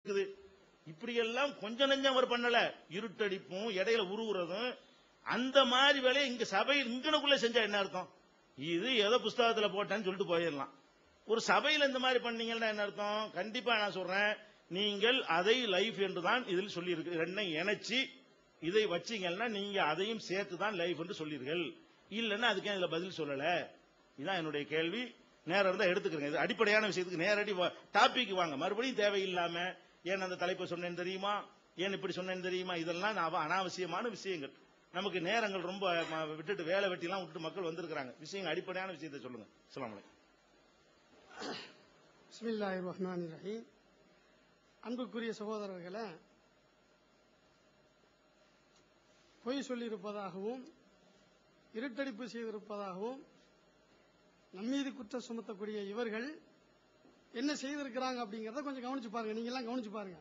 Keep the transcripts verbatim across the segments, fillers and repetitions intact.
இருக்குது. இப்படியெல்லாம் கொஞ்சம் நெஞ்சம் அவர் பண்ணல. இருட்டடிப்பும் இடையில உருவுறதும் அந்த மாதிரி வேலையை இங்க சபையில் இங்கனுக்குள்ள செஞ்சா என்ன அர்த்தம்? இது ஏதோ புஸ்தகத்துல போட்டேன்னு சொல்லிட்டு போயிடலாம். ஒரு சபையில் இந்த மாதிரி பண்ணீங்கன்னா என்ன அர்த்தம்? கண்டிப்பா நான் சொல்றேன், நீங்கள் அதை லைஃப் என்று தான் இதில் சொல்லி இருக்கு. ரெண்டையும் இணைச்சி இதை வச்சீங்கன்னா நீங்க அதையும் சேர்த்து தான் லைஃப் என்று சொல்லீர்கள். இல்லைன்னா அதுக்கு இதுல பதில் சொல்லல. இதுதான் என்னுடைய கேள்வி. நேரம் இருந்தா எடுத்துக்கிறேங்க. இது அடிப்படையான விஷயத்துக்கு நேரடி டாபிக் வாங்க. மறுபடியும் தேவையில்லாம ஏன் அந்த தலைப்பை சொன்னேன்னு தெரியுமா, ஏன் இப்படி சொன்னேன்னு தெரியுமா, இதெல்லாம் அனாவசியமான விஷயங்கள். நமக்கு நேரங்கள் ரொம்ப விட்டுட்டு வேலை வெட்டிலாம் விட்டு மக்கள் வந்திருக்கிறாங்க. விஷயங்கள் அடிப்படையான விஷயத்தை சொல்லுங்க. அஸ்ஸலாமு அலைக்கும். பிஸ்மில்லாஹிர் ரஹ்மானிர் ரஹீம். அன்புக்குரிய சகோதரர்களே, பொய் சொல்லியிருப்பதாகவும் இருட்டடிப்பு செய்திருப்பதாகவும் நம்மீது குற்றம் சுமத்தக்கூடிய இவர்கள் என்ன செய்திருக்கிறாங்க அப்படிங்கறத கொஞ்சம் கவனிச்சு பாருங்க. நீங்க எல்லாம் கவனிச்சு பாருங்க.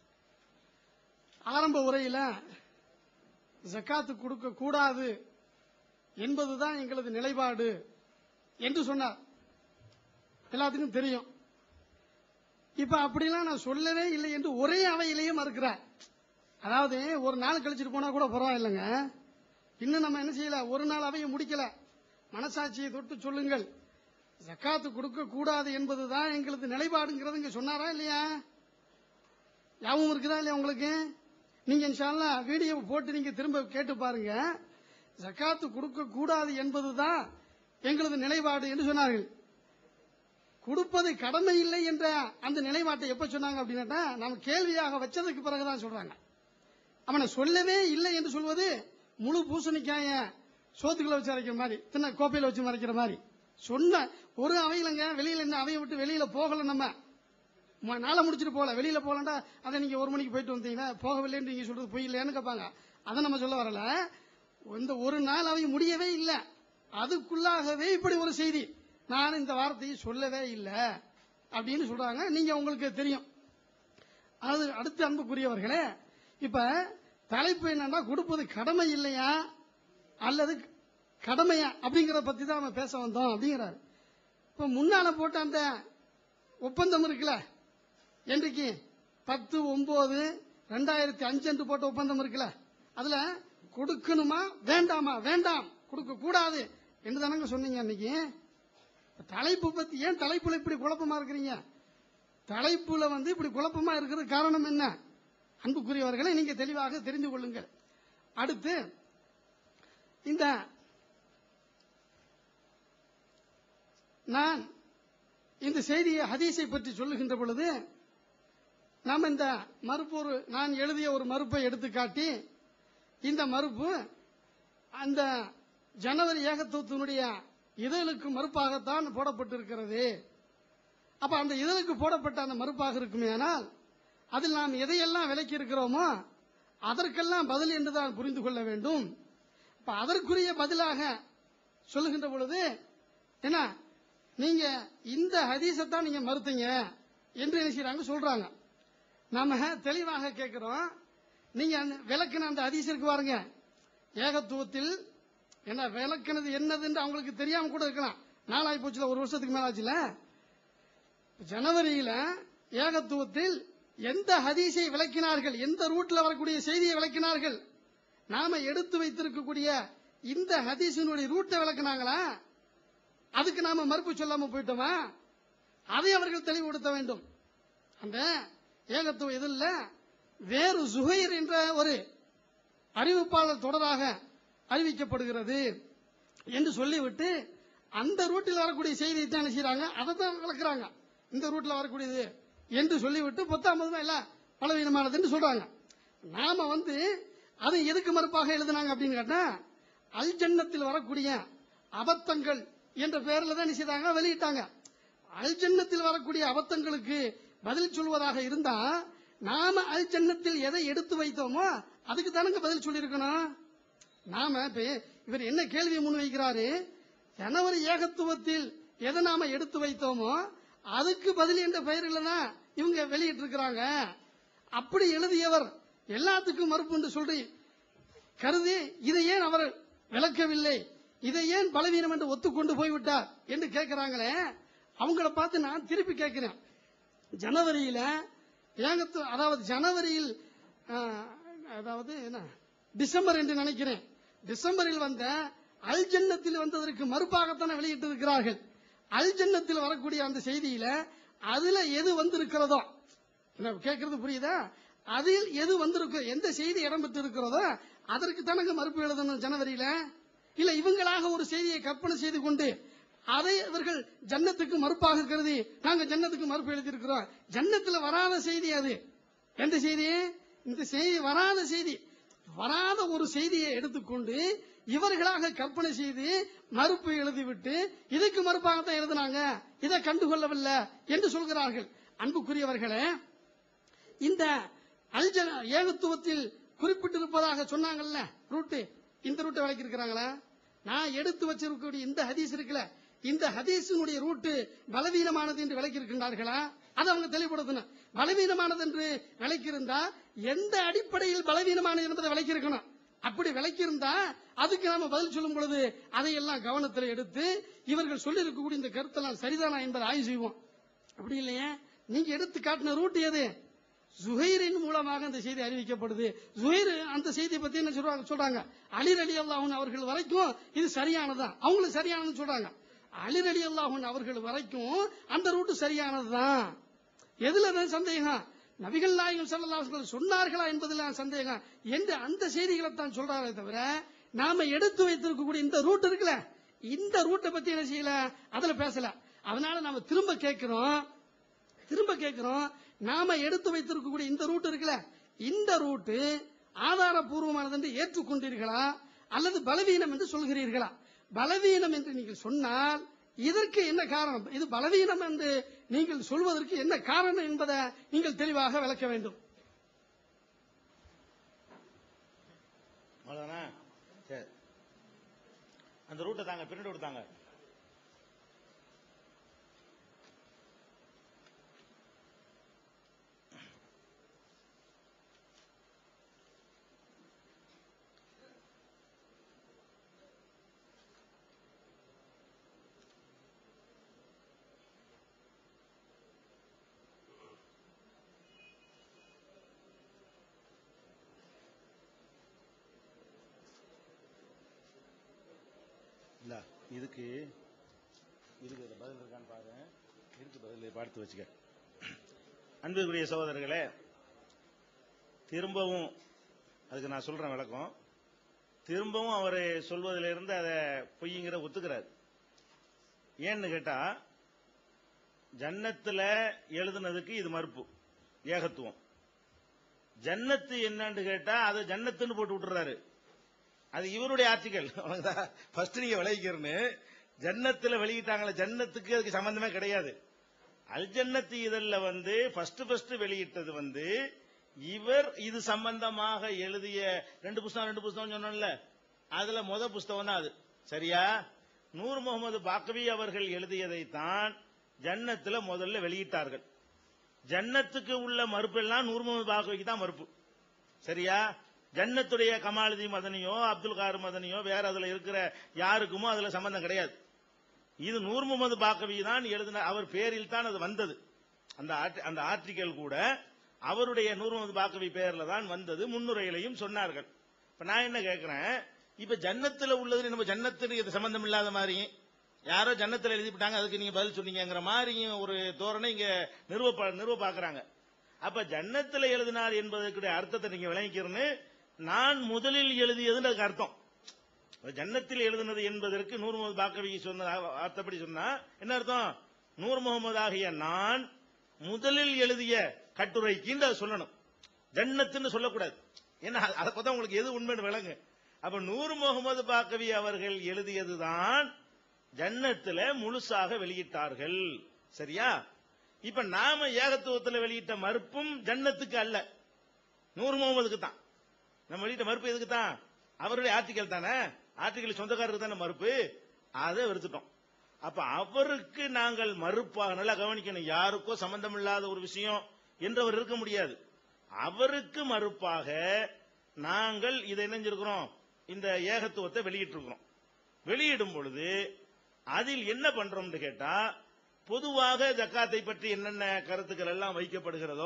ஆரம்ப உரையில ஜகாத்து கொடுக்க கூடாது என்பதுதான் எங்களது நிலைப்பாடு என்று சொன்னார். எல்லாத்துக்கும் தெரியும். இப்ப அப்படிலாம் நான் சொல்லவே இல்லை என்று ஒரே அவையிலேயே மறுக்கிறார். அதாவது ஒரு நாள் கழிச்சிட்டு போனா கூட பரவாயில்லைங்க, இன்னும் நம்ம என்ன செய்யல, ஒரு நாள் அவையை முடிக்கல. மனசாட்சியை தொட்டு சொல்லுங்கள், ஜகாத்து கொடுக்க கூடாது என்பதுதான் எங்களது நிலைப்பாடுங்கிறது இங்க சொன்னாரா இல்லையா? யாவும் இருக்குதா இல்லையா உங்களுக்கு? நீங்க இன்ஷா அல்லாஹ் வீடியோ போட்டு நீங்க திரும்ப கேட்டு பாருங்க. ஜகாத்து கொடுக்க கூடாது என்பதுதான் எங்களது நிலைப்பாடு என்று சொன்னார்கள். கொடுப்பது கடமை இல்லை என்ற அந்த நிலைப்பாட்டை எப்ப சொன்னாங்க அப்படின்னா, நம்ம கேள்வியாக வச்சதுக்கு பிறகுதான் சொல்றாங்க. அவனை சொல்லவே இல்லை என்று சொல்வது முழு பூசணிக்காய சோத்துக்களை வச்சு அரைக்கிற மாதிரி, சின்ன கோப்பையில வச்சு மறைக்கிற மாதிரி. சொன்ன ஒரு அவையிலங்க, வெளியில என்ன அவையை விட்டு வெளியில போகல, நம்ம நாளை முடிச்சுட்டு போகல. வெளியில போகலண்டா அதை நீங்க ஒரு மணிக்கு போயிட்டு வந்தீங்கன்னா போகவில்லைன்னு நீங்க சொல்றது பொய் இல்லைன்னு கேட்பாங்க. அதை நம்ம சொல்ல வரல. இந்த ஒரு நாள் அவை முடியவே இல்லை, அதுக்குள்ளாகவே இப்படி ஒரு செய்தி, நான் இந்த வார்த்தையை சொல்லவே இல்லை அப்படின்னு சொல்றாங்க. நீங்க உங்களுக்கு தெரியும். அது அடுத்து அன்புக்குரியவர்களே, இப்ப தலைப்பு என்னன்னா, கொடுப்பது கடமை இல்லையா அல்லது கடமையா அப்படிங்கறத பத்தி தான் நம்ம பேச வந்தோம் அப்படிங்கிறாரு. இப்ப முன்னால போட்ட அந்த ஒப்பந்தம் இருக்குல்ல, என்றைக்கு பத்து ஒன்பது ரெண்டாயிரத்தி அஞ்சு என்று போட்ட ஒப்பந்தம் இருக்குல்ல, அதுல கொடுக்கணுமா வேண்டாமா, வேண்டாம் கொடுக்க கூடாது என்று தானங்க சொன்னீங்க அன்னைக்கு. தலைப்பு பத்தி ஏன் தலைப்புல இப்படி குழப்பமா இருக்கிறீங்க? தலைப்புல வந்து இப்படி குழப்பமா இருக்கிறது காரணம் என்ன? அன்புக்குரியவர்களை நீங்க தெளிவாக தெரிந்து கொள்ளுங்கள். அடுத்து இந்த நான் இந்த செய்தியை ஹதீஸை பற்றி சொல்லுகின்ற பொழுது நாம் இந்த மறுப்பு, நான் எழுதிய ஒரு மறுப்பை எடுத்துக்காட்டி, இந்த மறுப்பு அந்த ஜனவரி ஏகத்துவத்தினுடைய இதழுக்கு மறுப்பாகத்தான் போடப்பட்டிருக்கிறது. அப்ப அந்த இதழுக்கு போடப்பட்ட அந்த மறுப்பாக இருக்குமே ஆனால் அதில் நாம் எதையெல்லாம் விலக்கி இருக்கிறோமோ அதற்கெல்லாம் பதில் என்றுதான் புரிந்து கொள்ள வேண்டும். இப்ப அதற்குரிய பதிலாக சொல்லுகின்ற பொழுது என்ன, நீங்க இந்த ஹதீஸத்தான் நீங்க மறுத்தீங்க என்று என்ன செய்யறாங்க சொல்றாங்க. நாம தெளிவாக கேட்கிறோம், நீங்க விளக்குன அந்த ஹதீஸ் இருக்கு பாருங்க, ஏகத்துவத்தில் என்ன விளக்குனது என்னது என்று அவங்களுக்கு தெரியாம கூட இருக்கலாம். நாளாய் போச்சுல, ஒரு வருஷத்துக்கு மேல ஆச்சுல. ஜனவரியில ஏகத்துவத்தில் எந்த ஹதீஸை விளக்கினார்கள், எந்த ரூட்ல வரக்கூடிய செய்தியை விளக்கினார்கள், நாம எடுத்து வைத்திருக்கக்கூடிய இந்த ஹதீஸினுடைய ரூட்டை விளக்குனாங்களா? அதுக்கு நாம மறுப்பு சொல்லாம போயிட்டோமா? அதை அவர்கள் தெளிவுபடுத்த வேண்டும். அந்த ஏகத்துவ இதில் வேறு ஜுஹைர் என்ற ஒரு அறிவிப்பாளர் தொடராக அறிவிக்கப்படுகிறது என்று சொல்லிவிட்டு அந்த ரூட்டில் வரக்கூடிய செய்தியை தான் செய்யறாங்க, அதை தான் விளக்குறாங்க. இந்த ரூட்ல வரக்கூடியது என்று சொல்லிவிட்டு பத்தாம் எல்லாம் பலவீனமானது என்று சொல்றாங்க. நாம வந்து அதை எதுக்கு மறுப்பாக எழுதினாங்க அப்படின்னு கேட்டா, அல் ஜன்னத்தில் வரக்கூடிய அபத்தங்கள் என்ற பெயர்ல தான் செய்தாங்க, வெளியிட்டாங்க. அல் ஜன்னத்தில் வரக்கூடிய அபத்தங்களுக்கு பதில் சொல்வதாக இருந்தா நாம அல் ஜன்னத்தில் எதை எடுத்து வைத்தோமோ அதுக்கு தானங்க பதில் சொல்லியிருக்கணும். நாம இவர் என்ன கேள்வியை முன்வைக்கிறாரு, ஜனவரி ஏகத்துவத்தில் எதை நாம எடுத்து வைத்தோமோ அதுக்கு பதில் என்ற பெயரில் தான் இவங்க வெளியிட்டு இருக்கிறாங்க. அப்படி எழுதியவர் எல்லாத்துக்கும் மறுப்பு என்று சொல்லி கருதி இதை ஏன் அவர் விளக்கவில்லை, இதை ஏன் பலவீனம் என்று ஒத்துக்கொண்டு போய்விட்டார் என்று கேட்கிறாங்களே, அவங்கள பார்த்து நான் திருப்பி கேட்கிறேன். ஜனவரியில ஏகத்து அதாவது ஜனவரியில் அதாவது என்ன டிசம்பர் என்று நினைக்கிறேன், டிசம்பரில் வந்த அல் ஜன்னத்தில் வந்ததற்கு மறுப்பாகத்தானே வெளியிட்டிருக்கிறார்கள். அல் ஜன்னத்தில் வரக்கூடிய அந்த செய்தியில அதுல எது வந்திருக்கிறதோ, கேட்கறது புரியுதா, அதில் எது வந்திருக்கோ, எந்த செய்தி இடம்பெற்று இருக்கிறதோ அதற்கு தானங்க மறுப்பு எழுதணும் ஜனவரியில. இல்ல இவங்களாக ஒரு செய்தியை கற்பனை செய்து கொண்டு அதை இவர்கள் ஜன்னத்துக்கு மறுப்பாக கருதி நாங்க ஜன்னத்துக்கு மறுப்பு எழுதியிருக்கிறோம். ஜன்னத்துல வராத செய்தி அது. எந்த செய்தி? இந்த செய்தி வராத செய்தி. வராத ஒரு செய்தியை எடுத்துக்கொண்டு இவர்களாக கற்பனை செய்து மறுப்பு எழுதிவிட்டு இதுக்கு மறுப்பாகத்தான் எழுதினாங்க, இதை கண்டுகொள்ளவில்லை என்று சொல்கிறார்கள். அன்புக்குரியவர்களே, இந்த அல்ஜன ஏகத்துவத்தில் குறிப்பிட்டிருப்பதாக சொன்னாங்கல்ல ரூட்டு, இந்த ரூட்டை விளக்கி இருக்கிறாங்களா? நான் எடுத்து வச்சிருக்கக்கூடிய இந்த ஹதீஸ் இருக்குல்ல, இந்த ஹதீஸினுடைய ரூட்டு பலவீனமானது என்று விளக்கி இருக்கின்றார்களா? அதை அவங்க தெளிவுபடுத்தணும். பலவீனமானது என்று விளக்கியிருந்தா எந்த அடிப்படையில் பலவீனமானது என்பதை விளக்கி இருக்கணும். அப்படி விளக்கியிருந்தா அதுக்கு நாம பதில் சொல்லும் பொழுது அதையெல்லாம் கவனத்தில் எடுத்து இவர்கள் சொல்லி இருக்கக்கூடிய இந்த கருத்தெல்லாம் சரிதானா என்பதை ஆய்வு செய்வோம். அப்படி இல்லையே, நீங்க எடுத்து காட்டின ரூட் எது? ஜுஹைரின் மூலமாக அந்த செய்தி அறிவிக்கப்படுது. ஜுஹைர் அந்த செய்தியை பத்தி என்ன சொல்றாங்க சொல்றாங்க அலி ரலியல்லாஹு அவர்கள் வரைக்கும் இது சரியானதான், அவங்களும் சரியானதுன்னு சொல்றாங்க. அலி ரலியல்லாஹு அவர்கள் வரைக்கும் அந்த ரூட் சரியானதுதான். எதுலதான் சந்தேகம்? நபிகள் நாயகம் ஸல்லல்லாஹு அலைஹி வஸல்லம் சொன்னார்களா என்பதில் சந்தேகம் என்று அந்த செய்திகளை தான் சொல்றாரே தவிர நாம எடுத்து வைத்திருக்கக்கூடிய இந்த ரூட் இருக்குல்ல, இந்த ரூட்டை பத்தி என்ன செய்யல, அதுல பேசல. அதனால நாம திரும்ப கேட்கிறோம் திரும்ப கேட்கிறோம் நாம எடுத்து வைத்திருக்கக்கூடிய இந்த ரூட் இருக்குல்ல, இந்த ரூட்டு ஆதாரபூர்வமானது என்று ஏற்றுக்கொண்டீர்களா அல்லது பலவீனம் என்று சொல்கிறீர்களா? பலவீனம் என்று நீங்கள் சொன்னால் இதற்கு என்ன காரணம், இது பலவீனம் என்று நீங்கள் சொல்வதற்கு என்ன காரணம் என்பதை நீங்கள் தெளிவாக விளக்க வேண்டும். அந்த ரூட்டை தாங்க பிரிண்ட் கொடுத்தாங்க. இதுக்கு இதுக்கு பதில் இருக்கான்னு பாரு, இருக்கு பதில் பார்த்து வச்சுக்க. அன்புக்குரிய சகோதரர்களே, திரும்பவும் அதுக்கு நான் சொல்றேன் விளக்கம். திரும்பவும் அவர் சொல்வதிலிருந்து அதை பொய்ங்கிற ஒத்துக்கிறார். ஏன்னு கேட்டா, ஜன்னத்துல எழுதுனதுக்கு இது மறுப்பு, ஏகத்துவம். ஜன்னத்து என்னன்னு கேட்டா அது ஜன்னத்துன்னு போட்டு விட்டுறாரு. அது இவருடைய ஆர்டிகல். ஃபர்ஸ்ட் நீங்க விளைவிக்கிறன்னு ஜன்னத்துல வெளியிட்டாங்களே, ஜன்னத்துக்கு அதுக்கு சம்பந்தமே கிடையாது. அல் ஜன்னத்து இதழில் வந்து ஃபர்ஸ்ட் ஃபர்ஸ்ட் வெளியிட்டது வந்து இவர் இது சம்பந்தமாக எழுதிய ரெண்டு புஸ்தகம் ரெண்டு புஸ்தகம் சொன்னோம்ல, அதுல முத புஸ்தகம் தான் அது. சரியா? நூர் முகமது பாக்கவி அவர்கள் எழுதியதை தான் ஜன்னத்துல முதல்ல வெளியிட்டார்கள். ஜன்னத்துக்கு உள்ள மறுப்பு எல்லாம் நூர் முகமது பாக்கவிக்கு தான் மறுப்பு. சரியா? ஜன்னத்துடைய கமாலுதி மதனியோ அப்துல் கார் மதனியோ வேற அதுல இருக்கிற யாருக்குமோ அதுல சம்பந்தம் கிடையாது. இது நூர் முகமது பாக்கவி தான் எழுதின, அவர் பேரில் தான் அது வந்தது. அந்த அந்த ஆர்டிகல் கூட அவருடைய நூர் முகமது பாக்கவி பேர்ல தான் வந்தது. முன்னுரையிலையும் சொன்னார்கள். இப்ப நான் என்ன கேட்கிறேன், இப்ப ஜன்னத்துல உள்ளது நம்ம ஜன்னத்துக்கு இது சம்பந்தம் இல்லாத மாதிரி யாரோ ஜன்னத்துல எழுதிவிட்டாங்க, அதுக்கு நீங்க பதில் சொன்னீங்கிற மாதிரி ஒரு தோரணை இங்க நிறுவ நிறுவ பாக்குறாங்க. அப்ப ஜன்னத்துல எழுதினார் என்பதற்கு அர்த்தத்தை நீங்க விளங்கிக்கிறன்னு நான் முதலில் எழுதியதுன்னு அதுக்கு அர்த்தம். ஜன்னத்தில் எழுதினது என்பதற்கு நூர் முகமது பாக்கவி சொன்ன அர்த்தப்படி சொன்னா என்ன அர்த்தம்? நூர் முகமது ஆகிய நான் முதலில் எழுதிய கட்டுரைக்கு சொல்லணும், ஜன்னத்துன்னு சொல்லக்கூடாது. ஏன்னா அதை பார்த்தா உங்களுக்கு எது உண்மைன்னு விளங்கு. அப்ப நூர் முகமது பாக்கவி அவர்கள் எழுதியதுதான் ஜன்னத்துல முழுசாக வெளியிட்டார்கள். சரியா? இப்ப நாம ஏகத்துவத்தில் வெளியிட்ட மறுப்பும் ஜன்னத்துக்கு அல்ல, நூர் முகமதுக்கு தான். நம்ம வெளியிட்ட மறுப்பு எதுக்கு தான்? அவருடைய ஆர்டிகல் தானே, ஆர்டிகல் சொந்தக்காரருக்கு தானே மறுப்பு, அதை வெறுத்துட்டோம். அப்ப அவருக்கு நாங்கள் மறுப்பாக, நல்லா கவனிக்கணும், யாருக்கோ சம்பந்தம் இல்லாத ஒரு விஷயம் என்று அவர் இருக்க முடியாது. அவருக்கு மறுப்பாக நாங்கள் இதை இணைஞ்சிருக்கிறோம், இந்த ஏகத்துவத்தை வெளியிட்டிருக்கிறோம். வெளியிடும் பொழுது அதில் என்ன பண்றோம்னு கேட்டா, பொதுவாக ஜக்காத்தை பற்றி என்னென்ன கருத்துக்கள் எல்லாம் வைக்கப்படுகிறதோ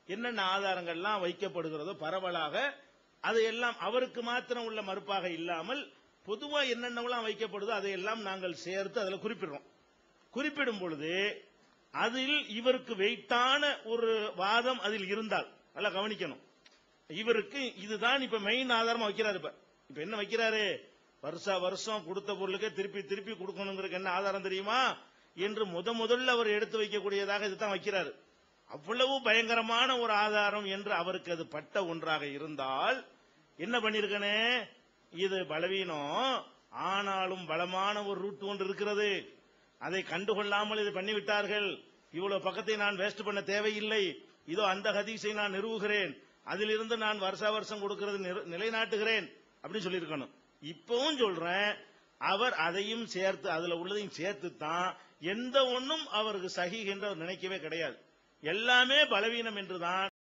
என்னென்ன ஆதாரங்கள்லாம் வைக்கப்படுகிறதோ பரவலாக அதையெல்லாம் அவருக்கு மாத்திரம் உள்ள மறுப்பாக இல்லாமல் பொதுவா என்னென்னலாம் வைக்கப்படுதோ அதையெல்லாம் நாங்கள் சேர்த்து அதில் குறிப்பிடுறோம். குறிப்பிடும் பொழுது அதில் இவருக்கு வெயிட்டான ஒரு வாதம் அதில் இருந்தால் நல்லா கவனிக்கணும். இவருக்கு இதுதான் இப்ப மெயின் ஆதாரமா வைக்கிறாரு. இப்ப இப்ப என்ன வைக்கிறாரு? வருஷா வருஷம் கொடுத்த பொருளுக்கு திருப்பி திருப்பி கொடுக்கணுங்கிறதுக்கு என்ன ஆதாரம் தெரியுமா என்று முத முதல்ல அவர் எடுத்து வைக்கக்கூடியதாக இதுதான் வைக்கிறாரு. அவ்வளவு பயங்கரமான ஒரு ஆதாரம் என்று அவருக்கு அது பட்ட ஒன்றாக இருந்தால் என்ன பண்ணிருக்கனே, இது பலவீனம், ஆனாலும் பலமான ஒரு ரூட் ஒன்று இருக்கிறது, அதை கண்டுகொள்ளாமல் இது பண்ணிவிட்டார்கள், இவ்வளவு பக்கத்தை நான் வேஸ்ட் பண்ண தேவையில்லை, இதோ அந்த ஹதீஸை நான் நிறுவுகிறேன், அதிலிருந்து நான் வருஷா வருஷம் கொடுக்கிறது நிலைநாட்டுகிறேன் அப்படின்னு சொல்லியிருக்கணும். இப்பவும் சொல்றேன், அவர் அதையும் சேர்த்து அதுல உள்ளதையும் சேர்த்து தான் எந்த ஒன்றும் அவருக்கு சஹீஹ் என்று அவர் நினைக்கவே கிடையாது. எல்லாமே பலவீனம் என்றுதான்